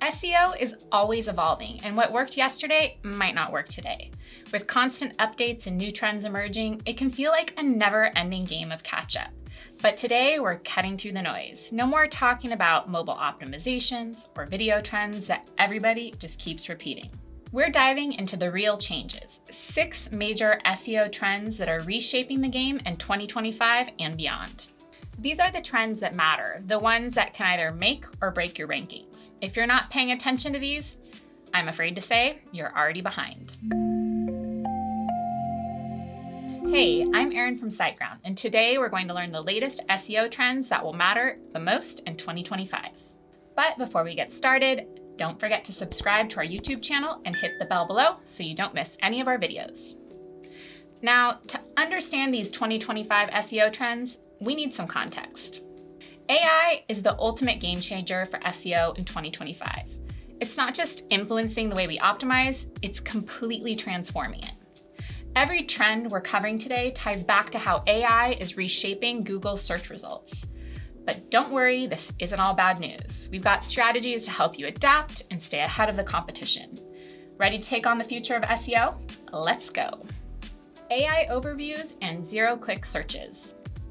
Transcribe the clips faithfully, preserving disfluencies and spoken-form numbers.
S E O is always evolving, and what worked yesterday might not work today. With constant updates and new trends emerging, it can feel like a never-ending game of catch-up. But today, we're cutting through the noise. No more talking about mobile optimizations or video trends that everybody just keeps repeating. We're diving into the real changes, six major S E O trends that are reshaping the game in twenty twenty-five and beyond. These are the trends that matter, the ones that can either make or break your rankings. If you're not paying attention to these, I'm afraid to say you're already behind. Hey, I'm Erin from SiteGround, and today we're going to learn the latest S E O trends that will matter the most in twenty twenty-five. But before we get started, don't forget to subscribe to our YouTube channel and hit the bell below so you don't miss any of our videos. Now, to understand these twenty twenty-five S E O trends, we need some context. A I is the ultimate game changer for S E O in twenty twenty-five. It's not just influencing the way we optimize, it's completely transforming it. Every trend we're covering today ties back to how A I is reshaping Google's search results. But don't worry, this isn't all bad news. We've got strategies to help you adapt and stay ahead of the competition. Ready to take on the future of S E O? Let's go. A I overviews and zero-click searches.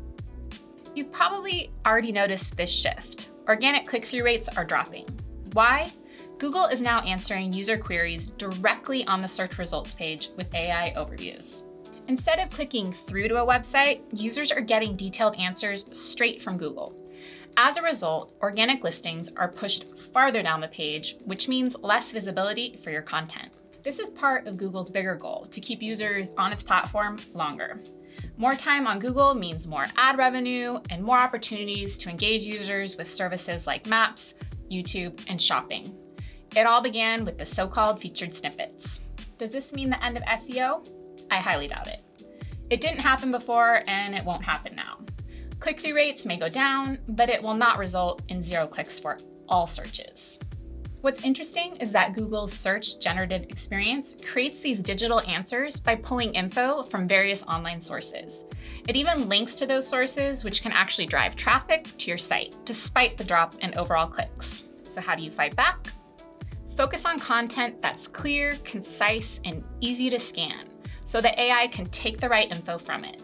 You've probably already noticed this shift. Organic click-through rates are dropping. Why? Google is now answering user queries directly on the search results page with A I overviews. Instead of clicking through to a website, users are getting detailed answers straight from Google. As a result, organic listings are pushed farther down the page, which means less visibility for your content. This is part of Google's bigger goal, to keep users on its platform longer. More time on Google means more ad revenue and more opportunities to engage users with services like Maps, YouTube, and shopping. It all began with the so-called featured snippets. Does this mean the end of S E O? I highly doubt it. It didn't happen before, and it won't happen now. Click-through rates may go down, but it will not result in zero clicks for all searches. What's interesting is that Google's search generative experience creates these digital answers by pulling info from various online sources. It even links to those sources, which can actually drive traffic to your site, despite the drop in overall clicks. So how do you fight back? Focus on content that's clear, concise, and easy to scan, so that A I can take the right info from it.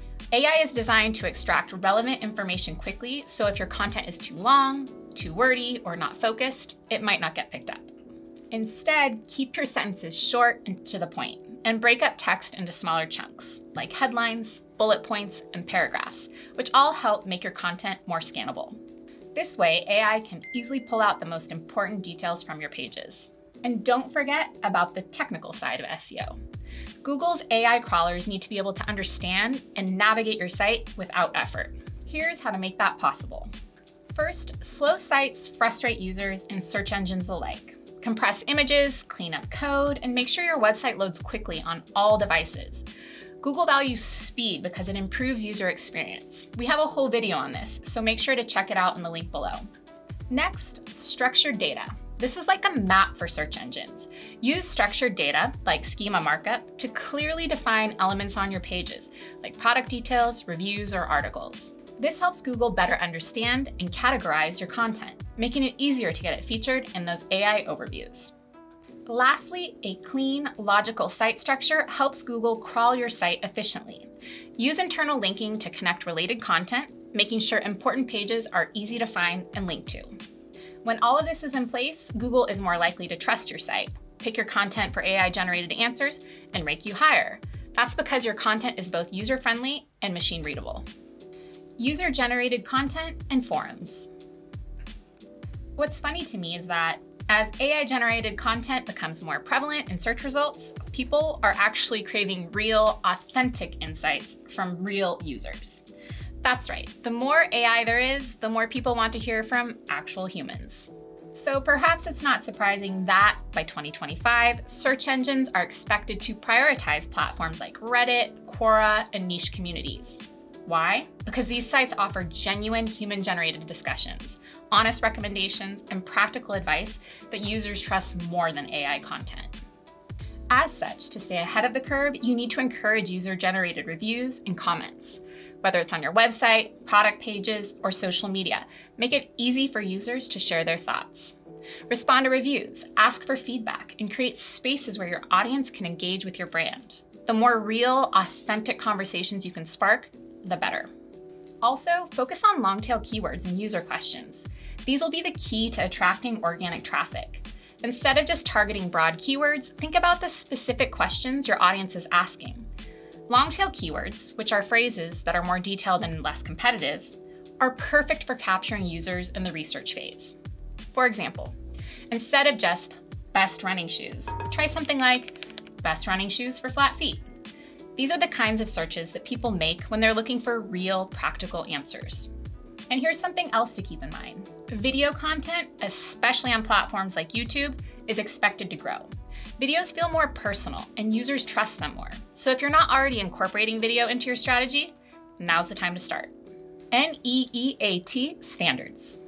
A I is designed to extract relevant information quickly, so if your content is too long, too wordy, or not focused, it might not get picked up. Instead, keep your sentences short and to the point, and break up text into smaller chunks, like headlines, bullet points, and paragraphs, which all help make your content more scannable. This way, A I can easily pull out the most important details from your pages. And don't forget about the technical side of S E O. Google's A I crawlers need to be able to understand and navigate your site without effort. Here's how to make that possible. First, slow sites frustrate users and search engines alike. Compress images, clean up code, and make sure your website loads quickly on all devices. Google values speed because it improves user experience. We have a whole video on this, so make sure to check it out in the link below. Next, structured data. This is like a map for search engines. Use structured data, like schema markup, to clearly define elements on your pages, like product details, reviews, or articles. This helps Google better understand and categorize your content, making it easier to get it featured in those A I overviews. Lastly, a clean, logical site structure helps Google crawl your site efficiently. Use internal linking to connect related content, making sure important pages are easy to find and link to. When all of this is in place, Google is more likely to trust your site, pick your content for A I-generated answers, and rank you higher. That's because your content is both user-friendly and machine-readable. User-generated content and forums. What's funny to me is that as A I-generated content becomes more prevalent in search results, people are actually craving real, authentic insights from real users. That's right, the more A I there is, the more people want to hear from actual humans. So perhaps it's not surprising that by twenty twenty-five, search engines are expected to prioritize platforms like Reddit, Quora, and niche communities. Why? Because these sites offer genuine human-generated discussions, honest recommendations, and practical advice that users trust more than A I content. As such, to stay ahead of the curve, you need to encourage user-generated reviews and comments. Whether it's on your website, product pages, or social media, make it easy for users to share their thoughts. Respond to reviews, ask for feedback, and create spaces where your audience can engage with your brand. The more real, authentic conversations you can spark, the better. Also, focus on long-tail keywords and user questions. These will be the key to attracting organic traffic. Instead of just targeting broad keywords, think about the specific questions your audience is asking. Long-tail keywords, which are phrases that are more detailed and less competitive, are perfect for capturing users in the research phase. For example, instead of just best running shoes, try something like best running shoes for flat feet. These are the kinds of searches that people make when they're looking for real, practical answers. And here's something else to keep in mind. Video content, especially on platforms like YouTube, is expected to grow. Videos feel more personal and users trust them more. So if you're not already incorporating video into your strategy, now's the time to start. N E E A T standards.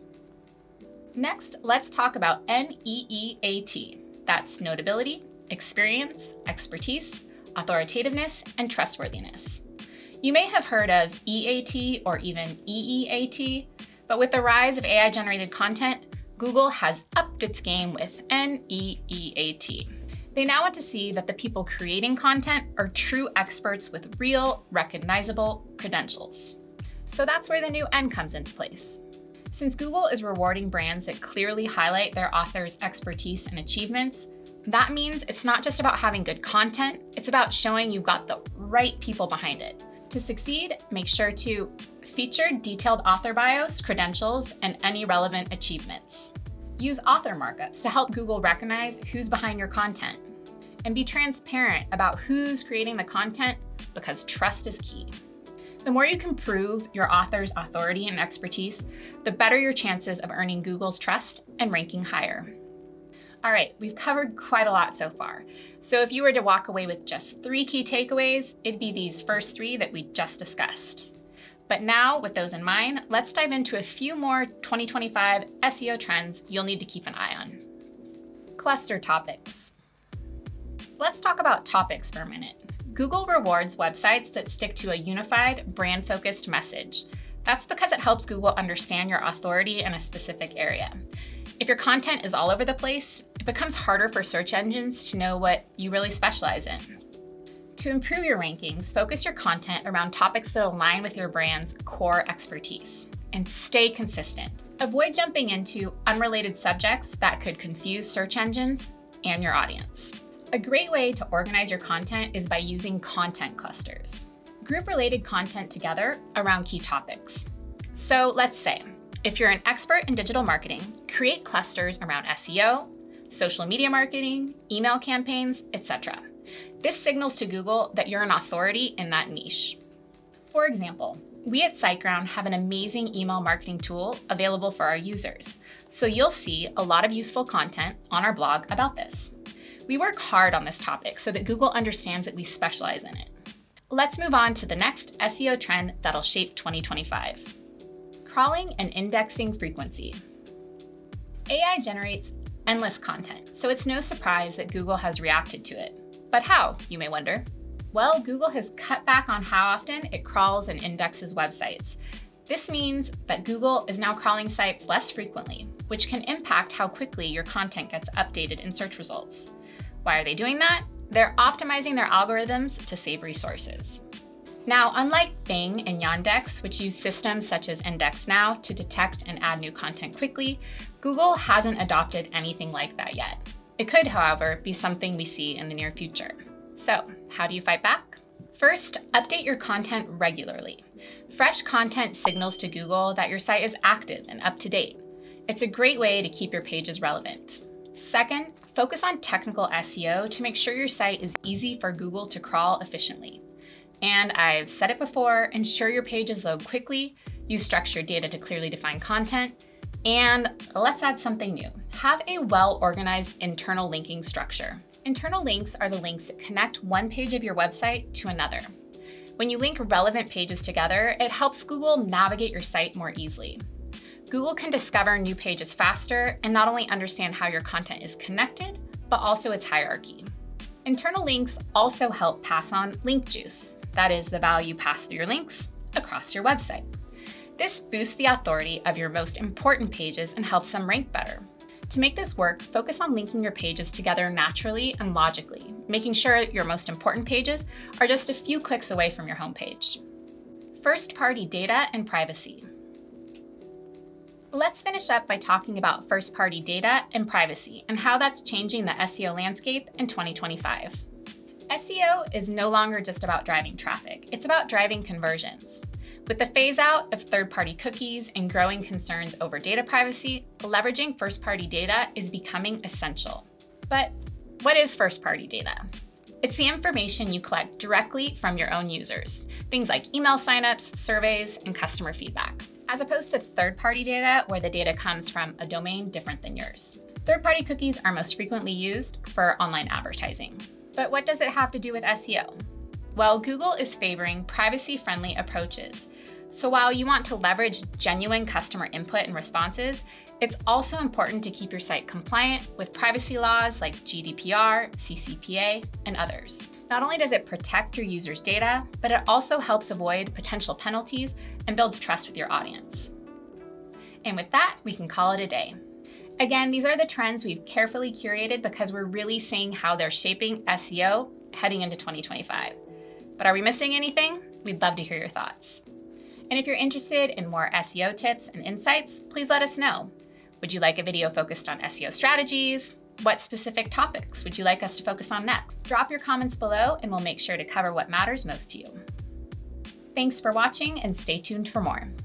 Next, let's talk about N E E A T. That's notability, experience, expertise, authoritativeness, and trustworthiness. You may have heard of E A T or even E E A T, but with the rise of A I-generated content, Google has upped its game with N E E A T. They now want to see that the people creating content are true experts with real, recognizable credentials. So that's where the new N comes into place. Since Google is rewarding brands that clearly highlight their authors' expertise and achievements, that means it's not just about having good content, it's about showing you've got the right people behind it. To succeed, make sure to feature detailed author bios, credentials, and any relevant achievements. Use author markups to help Google recognize who's behind your content. And be transparent about who's creating the content, because trust is key. The more you can prove your author's authority and expertise, the better your chances of earning Google's trust and ranking higher. All right, we've covered quite a lot so far. So if you were to walk away with just three key takeaways, it'd be these first three that we just discussed. But now, with those in mind, let's dive into a few more twenty twenty-five S E O trends you'll need to keep an eye on. Cluster topics. Let's talk about topics for a minute. Google rewards websites that stick to a unified, brand-focused message. That's because it helps Google understand your authority in a specific area. If your content is all over the place, it becomes harder for search engines to know what you really specialize in. To improve your rankings, focus your content around topics that align with your brand's core expertise, and stay consistent. Avoid jumping into unrelated subjects that could confuse search engines and your audience. A great way to organize your content is by using content clusters. Group related content together around key topics. So let's say, if you're an expert in digital marketing, create clusters around S E O, social media marketing, email campaigns, et cetera. This signals to Google that you're an authority in that niche. For example, we at SiteGround have an amazing email marketing tool available for our users, so you'll see a lot of useful content on our blog about this. We work hard on this topic so that Google understands that we specialize in it. Let's move on to the next S E O trend that'll shape twenty twenty-five. Crawling and indexing frequency. A I generates endless content, so it's no surprise that Google has reacted to it. But how, you may wonder? Well, Google has cut back on how often it crawls and indexes websites. This means that Google is now crawling sites less frequently, which can impact how quickly your content gets updated in search results. Why are they doing that? They're optimizing their algorithms to save resources. Now, unlike Bing and Yandex, which use systems such as IndexNow to detect and add new content quickly, Google hasn't adopted anything like that yet. It could, however, be something we see in the near future. So, how do you fight back? First, update your content regularly. Fresh content signals to Google that your site is active and up to date. It's a great way to keep your pages relevant. Second, focus on technical S E O to make sure your site is easy for Google to crawl efficiently. And I've said it before, ensure your pages load quickly, use structured data to clearly define content, and let's add something new. Have a well-organized internal linking structure. Internal links are the links that connect one page of your website to another. When you link relevant pages together, it helps Google navigate your site more easily. Google can discover new pages faster and not only understand how your content is connected, but also its hierarchy. Internal links also help pass on link juice, that is the value passed through your links across your website. This boosts the authority of your most important pages and helps them rank better. To make this work, focus on linking your pages together naturally and logically, making sure your most important pages are just a few clicks away from your homepage. First-party data and privacy. Let's finish up by talking about first-party data and privacy and how that's changing the S E O landscape in twenty twenty-five. S E O is no longer just about driving traffic, it's about driving conversions. With the phase-out of third-party cookies and growing concerns over data privacy, leveraging first-party data is becoming essential. But what is first-party data? It's the information you collect directly from your own users, things like email signups, surveys, and customer feedback, as opposed to third-party data where the data comes from a domain different than yours. Third-party cookies are most frequently used for online advertising. But what does it have to do with S E O? Well, Google is favoring privacy-friendly approaches. So while you want to leverage genuine customer input and responses, it's also important to keep your site compliant with privacy laws like G D P R, C C P A, and others. Not only does it protect your users' data, but it also helps avoid potential penalties and builds trust with your audience. And with that, we can call it a day. Again, these are the trends we've carefully curated because we're really seeing how they're shaping S E O heading into twenty twenty-five. But are we missing anything? We'd love to hear your thoughts. And if you're interested in more S E O tips and insights, please let us know. Would you like a video focused on S E O strategies? What specific topics would you like us to focus on next? Drop your comments below and we'll make sure to cover what matters most to you. Thanks for watching and stay tuned for more.